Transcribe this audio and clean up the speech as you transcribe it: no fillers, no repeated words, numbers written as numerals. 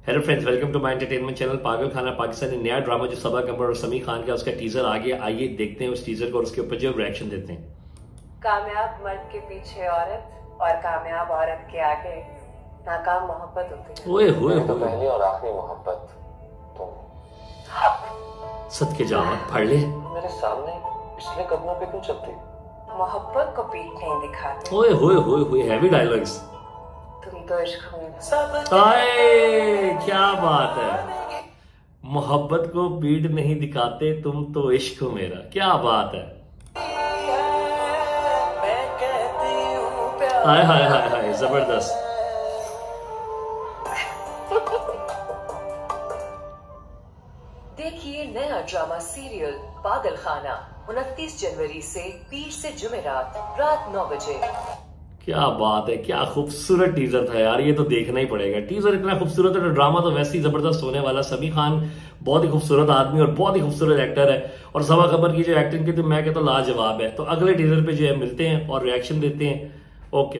Hello friends, welcome to my entertainment channel पागल खाना पाकिस्तानी नया ड्रामा जो सबा कमर और समी खान का उसका टीजर आ गया। आइए देखते हैं उस टीजर को और उसके ऊपर जो रिएक्शन देते हैं। कामयाब मर्द के पीछे औरत और कामयाब औरत के आगे नाकाम मोहब्बत होती है। ओए होए तो पहली और आखिरी मोहब्बत तुम। सद के जावा पढ़ ले। मेरे सामने पिछले कदमों पे क्यों चलती? मोहब्बत को पीठ नहीं दिखाते। ओए होए होए होए हैवी डायलॉग्स। तुम तो इश्क में आए क्या बात है। मोहब्बत को पीठ नहीं दिखाते तुम तो इश्क हो मेरा। क्या बात है। हाय हाय हाय हाय जबरदस्त। देखिए नया ड्रामा सीरियल पागल खाना 29 जनवरी से 20 से जुमेरात रात 9 बजे। क्या बात है, क्या खूबसूरत टीजर था यार। ये तो देखना ही पड़ेगा। टीजर इतना खूबसूरत है तो ड्रामा तो वैसे ही जबरदस्त होने वाला। समी खान बहुत ही खूबसूरत आदमी और बहुत ही खूबसूरत एक्टर है और सबा कमर की जो एक्टिंग की तो मैं कहता लाजवाब है। तो अगले टीजर पे जो है मिलते हैं और रिएक्शन देते हैं। ओके।